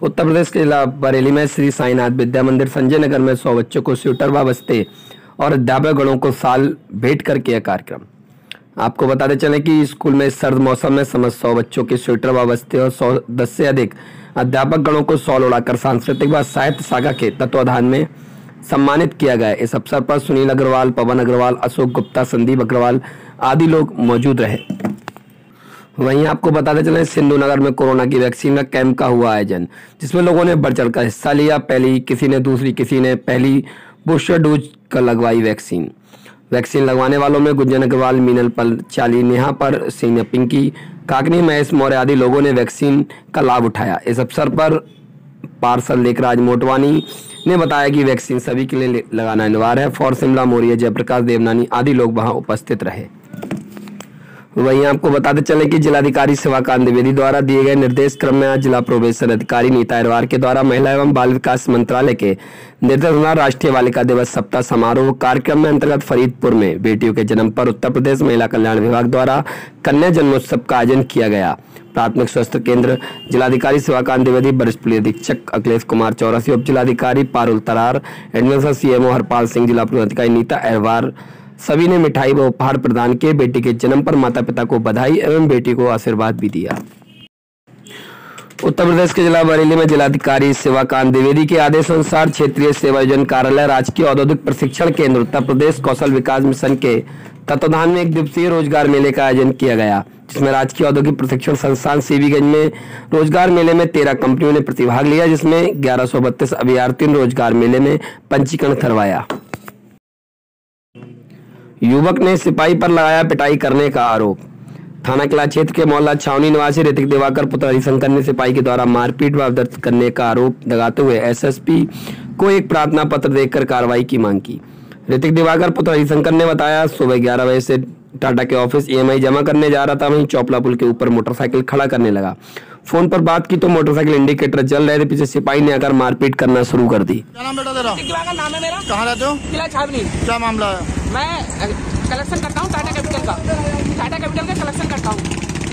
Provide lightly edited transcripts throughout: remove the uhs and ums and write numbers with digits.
उत्तर प्रदेश के जिला बरेली में श्री साईनाथ विद्या मंदिर संजय नगर में 100 बच्चों को स्वेटर व बस्ते और अध्यापक गणों को साल भेंट कर किया कार्यक्रम। आपको बताते चलें कि स्कूल में सर्द मौसम में समस्त 100 बच्चों के स्वेटर व बस्ते और 10 से अधिक अध्यापक गणों को शॉल उड़ाकर सांस्कृतिक व साहित्य शाखा के तत्वाधान में सम्मानित किया गया। इस अवसर पर सुनील अग्रवाल, पवन अग्रवाल, अशोक गुप्ता, संदीप अग्रवाल आदि लोग मौजूद रहे। वहीं आपको बताते चलें सिंधु नगर में कोरोना की वैक्सीन का कैंप का हुआ आयोजन, जिसमें लोगों ने बढ़ चढ़कर हिस्सा लिया। पहली, किसी ने दूसरी, किसी ने पहली बूस्टर डोज का लगवाई वैक्सीन। लगवाने वालों में गुंजन अग्रवाल, मीनल पल, चाली, नेहा पर सिंह, पिंकी काकनी, महेश मौर्य आदि लोगों ने वैक्सीन का लाभ उठाया। इस अवसर पर पार्षद लेखराज मोटवानी ने बताया कि वैक्सीन सभी के लिए लगाना अनिवार्य है। फॉर शिमला मौर्य, जयप्रकाश देवनानी आदि लोग वहां उपस्थित रहे। वहीं आपको बताते चले कि जिलाधिकारी शिवाकांत द्विवेदी द्वारा दिए गए निर्देश क्रम में आज जिला प्रोबेशन अधिकारी नीता अरवार के द्वारा महिला एवं बाल विकास मंत्रालय के निर्देशानुसार राष्ट्रीय बालिका दिवस सप्ताह समारोह कार्यक्रम में अंतर्गत फरीदपुर में बेटियों के जन्म पर उत्तर प्रदेश महिला कल्याण विभाग द्वारा कन्या जन्मोत्सव का आयोजन किया गया। प्राथमिक स्वास्थ्य केंद्र जिलाधिकारी शिवाकांत द्विवेदी, वरिष्ठ पुलिस अधीक्षक अखिलेश कुमार चौरसी, उप जिलाधिकारी पारुल तरार, एडमिनिस्ट्रेशन सीएमओ हरपाल सिंह, जिला पुलिस अधिकारी नीता अरवार सभी ने मिठाई व उपहार प्रदान किए। बेटी के जन्म पर माता पिता को बधाई एवं बेटी को आशीर्वाद भी दिया। उत्तर प्रदेश के जिला बरेली में जिलाधिकारी शिवाकांत द्विवेदी के आदेशानुसार क्षेत्रीय सेवा योजना कार्यालय राजकीय औद्योगिक प्रशिक्षण केंद्र उत्तर प्रदेश कौशल विकास मिशन के तत्वाधान में 1 दिवसीय रोजगार मेले का आयोजन किया गया, जिसमें राजकीय औद्योगिक प्रशिक्षण संस्थान सीवीगंज में रोजगार मेले में 13 कंपनियों ने प्रतिभाग लिया, जिसमें 1132 अभ्यर्थियों ने रोजगार मेले में पंजीकरण करवाया। युवक ने सिपाही पर लगाया पिटाई करने का आरोप। थाना किला क्षेत्र के मोहल्ला छावनी निवासी ऋतिक दिवाकर पुत्र हरिशंकर ने सिपाही के द्वारा मारपीट व दर्ज करने का आरोप लगाते हुए एसएसपी को एक प्रार्थना पत्र देकर कार्रवाई की मांग की। ऋतिक दिवाकर पुत्र हरिशंकर ने बताया, सुबह 11 बजे से टाटा के ऑफिस ईएमआई जमा करने जा रहा था। वहीं चौपला पुल के ऊपर मोटरसाइकिल खड़ा करने लगा। फोन पर बात की तो मोटरसाइकिल इंडिकेटर जल रहे थे। पीछे सिपाही ने आकर मारपीट करना शुरू कर दी। क्या नाम बेटा तेरा? नाम है मेरा। कहाँ रहते हो? किला छावनी। क्या मामला है? मैं कलेक्शन करता हूँ टाटा कैपिटल का कलेक्शन करता हूँ।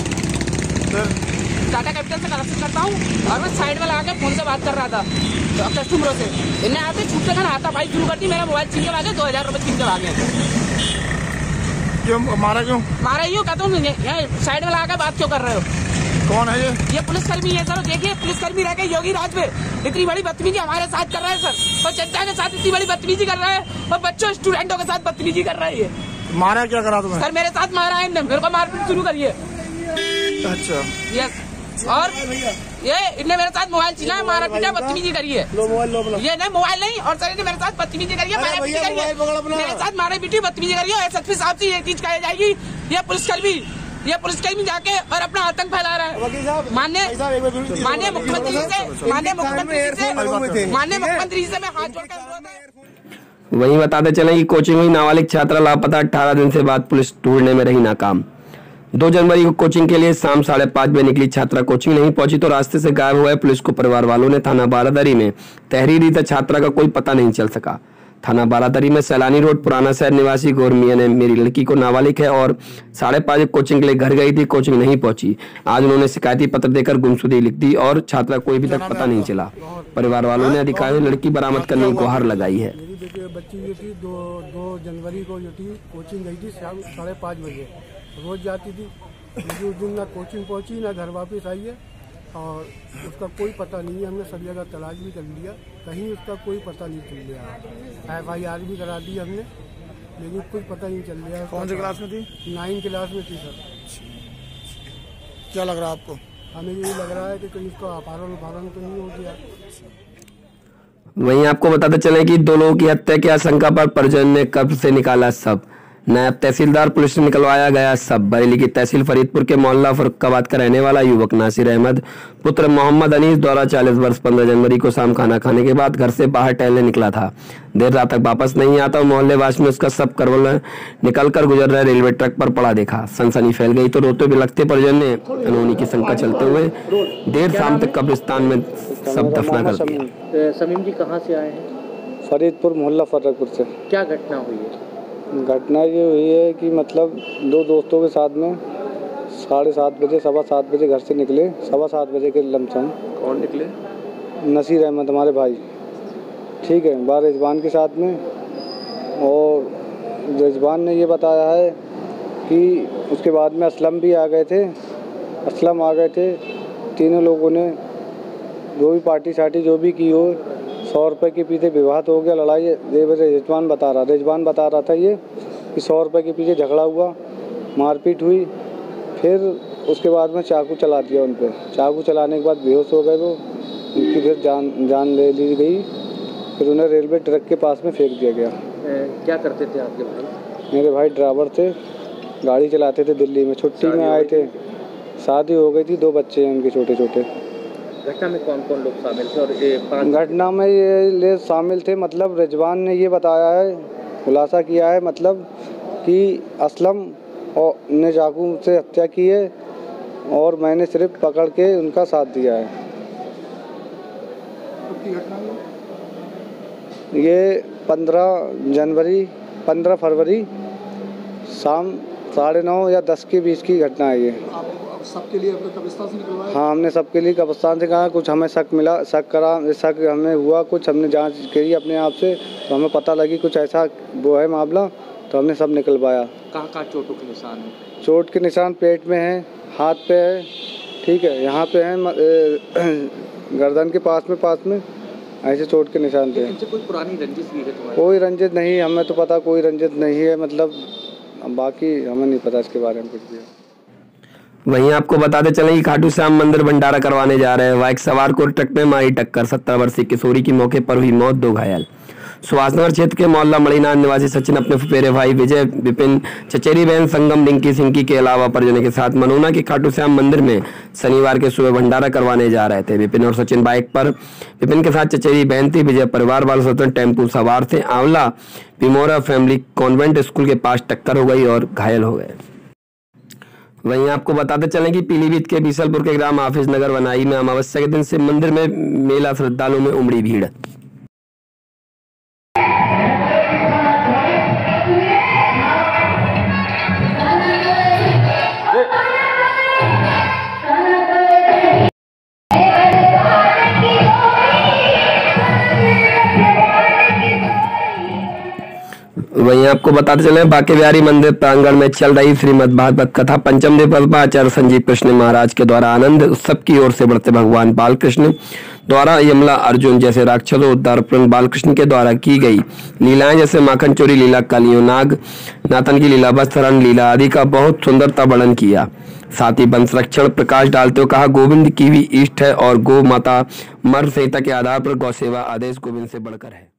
टाटा कैपिटल से कलेक्शन करता हूँ और मैं साइड में लगा के फोन से बात कर रहा था कस्टमरों से। इन्हें आते छूट कर हाथापाई शुरू कर दी। मेरा मोबाइल छीन के भागे, 2000 रुपए छीन के भागे। क्यों मारा? यूँ कहता हूँ, साइड में लगा के बात क्यों कर रहे हो? कौन है ये? पुलिसकर्मी है सर। देखिए पुलिसकर्मी रह के योगी राज में इतनी बड़ी बदतमीजी हमारे साथ कर रहा है सर, और जनता के साथ इतनी बड़ी बदतमीजी कर रहा है, और बच्चों स्टूडेंटों के साथ बदतमीजी कर रहा है। मारा क्या करा तुम्हें? सर मेरे साथ मारा है, मेरे को मारपीट शुरू करिए। अच्छा। यस। और ये इनने मेरे साथ मोबाइल छीना है, मारा पीटा, बदतमीजी करिए। ये नहीं मोबाइल नहीं, और सर इन्हें मेरे साथ बदतमीजी करिए, मेरे साथ मारे पीटी बदतमीजी करिए। एसएसपी साहब से ये चीज कही जाएगी। ये पुलिसकर्मी जाके और अपना आतंक फैला रहा है। माननीय मुख्यमंत्री से मैं हाथ जोड़कर। वहीं बताते चले कि कोचिंग हुई नाबालिग छात्रा लापता, 18 दिन से बाद पुलिस ढूंढने में रही नाकाम। 2 जनवरी को कोचिंग के लिए शाम 5:30 बजे निकली छात्रा कोचिंग नहीं पहुंची तो रास्ते से गायब हुआ। पुलिस को परिवार वालों ने थाना बारादरी में तहरीर दी तो छात्रा का कोई पता नहीं चल सका। थाना बारादरी में सैलानी रोड पुराना शहर निवासी गौर मियां ने मेरी लड़की को नाबालिग है और 5:30 कोचिंग के लिए घर गई थी, कोचिंग नहीं पहुंची। आज उन्होंने शिकायती पत्र देकर गुमशुदगी लिख दी और छात्रा कोई भी तक पता नहीं चला। परिवार वालों ने अधिकारियों ने लड़की बरामद करने की गुहार लगाई है। बच्ची जो थी 2 जनवरी को जो थी कोचिंग गई थी शाम 5:30 बजे, रोज जाती थी। उस दिन ना कोचिंग पहुंची ना घर वापस आई है, और उसका कोई पता नहीं है। हमने सब जगह तलाश भी कर लिया, कहीं उसका कोई पता नहीं चल रहा। FIR भी करा दी हमने, लेकिन कुछ पता नहीं चल रहा। कौन सी क्लास में थी? 9 क्लास में थी सर। क्या लग रहा है आपको? हमें यही लग रहा है कि कहीं उसका अपहरण तो नहीं हो गया। वहीं आपको बताते चले कि 2 लोगों की हत्या की आशंका पर परिजन ने कब्र से निकाला शव। नायब तहसीलदार पुलिस ने निकलवाया गया शव। बरेली की तहसील फरीदपुर के मोहल्ला फरुखाबाद का रहने वाला युवक नासिर अहमद पुत्र मोहम्मद अनीस द्वारा 40 वर्ष 15 जनवरी को शाम खाना खाने के बाद घर से बाहर टहलने निकला था। देर रात तक वापस नहीं आता और मोहल्लेवासी में उसका शव करवल निकलकर गुजर रहे रेलवे ट्रैक पर पड़ा देखा। सनसनी फैल गई तो रोते बिलखते परिजन ने अनहोनी की शंका चलते हुए देर शाम तक कब्रिस्तान में शव दफना कर दिया। समीम जी कहाँ से आए हैं? फरीदपुर मोहल्ला फतेहपुर से। क्या घटना हुई है? घटना ये हुई है कि मतलब 2 दोस्तों के साथ में 7:30 बजे 7:15 बजे घर से निकले। 7:15 बजे के लमसम। कौन निकले? नसीर अहमद हमारे भाई, ठीक है, बार रिजवान के साथ में। और रिजवान ने ये बताया है कि उसके बाद में असलम भी आ गए थे, असलम आ गए थे। तीनों लोगों ने जो भी पार्टी सार्टी जो भी की हो, 100 रुपये के पीछे विवाद हो गया, लड़ाई। रिजवान बता रहा था ये कि 100 रुपये के पीछे झगड़ा हुआ, मारपीट हुई। फिर उसके बाद में चाकू चला दिया उन पर। चाकू चलाने के बाद बेहोश हो गए वो, उनकी फिर जान ले ली गई। फिर उन्हें रेलवे ट्रैक के पास में फेंक दिया गया। क्या करते थे आपके भाई? मेरे भाई ड्राइवर थे, गाड़ी चलाते थे, दिल्ली में छुट्टी में आए थे। शादी हो गई थी, 2 बच्चे हैं उनके छोटे छोटे। घटना में कौन कौन लोग शामिल थे? और घटना में ये शामिल थे, मतलब रिजवान ने ये बताया है, खुलासा किया है, मतलब कि असलम और ने चाकू से हत्या की है और मैंने सिर्फ पकड़ के उनका साथ दिया है। ये 15 फरवरी शाम 9:30 या 10 के बीच की घटना है ये। आप सबके लिए अपने कब्रिस्तान से निकलवाया? हाँ, हमने सबके लिए कब्रिस्तान से कहा। कुछ हमें शक मिला, शक हमें हुआ, कुछ हमने जांच करी अपने आप से, तो हमें पता लगी कुछ ऐसा वो है मामला, तो हमने सब निकलवाया। कहाँ चोटों के निशान है? चोट के निशान पेट में है, हाथ पे है, ठीक है, यहाँ पे है, गर्दन के पास में ऐसे चोट के निशान थे। इनसे कोई पुरानी रंजिश भी है तुम्हारी? कोई रंजिश नहीं, हमें तो पता कोई रंजिश नहीं है, मतलब बाकी हमें नहीं पता इसके बारे में कुछ भी। वहीं आपको बताते चलें कि खाटू श्याम मंदिर भंडारा करवाने जा रहे हैं बाइक सवार को ट्रक में मारी टक्कर, 17 वर्षीय किशोरी की मौके पर हुई मौत, 2 घायल। सुभाषनगर क्षेत्र के मोहल्ला मणिनाथ निवासी सचिन अपने फुफेरे भाई विजय, विपिन, चचेरी बहन संगम, रिंकी, सिंकी के अलावा परिजनों के साथ मनोना के खाटू श्याम मंदिर में शनिवार के सुबह भंडारा करवाने जा रहे थे। विपिन और सचिन बाइक पर, विपिन के साथ चचेरी बहन थी। विजय परिवार वालों से टेम्पू सवार थे। आंवला पिमोरा फैमिली कॉन्वेंट स्कूल के पास टक्कर हो गई और घायल हो गए। वहीं आपको बताते चलें कि पीलीभीत के बीसलपुर के ग्राम हाफिज नगर वनाई में अमावस्या के दिन शिव मंदिर में मेला श्रद्धालुओं में उमड़ी भीड़। वहीं आपको बताते चले बांके बिहारी मंदिर प्रांगण में चल रही श्रीमद् भागवत कथा पंचम दिवस पर आचार्य संजीव कृष्ण महाराज के द्वारा आनंद उत्सव की ओर से बढ़ते भगवान बालकृष्ण द्वारा यमला अर्जुन जैसे राक्षसों उद्धार बालकृष्ण के द्वारा की गई लीलाएं, जैसे माखन चोरी लीला, कालियों नाग नाथन की लीला, वस्त्रहरण लीला आदि का बहुत सुंदरता वर्णन किया। साथ ही वंश रक्षण प्रकाश डालते हुए कहा, गोविंद की भी इष्ट है और गौ माता मर्म संहिता के आधार पर गौ सेवा आदेश गोविंद से बढ़कर है।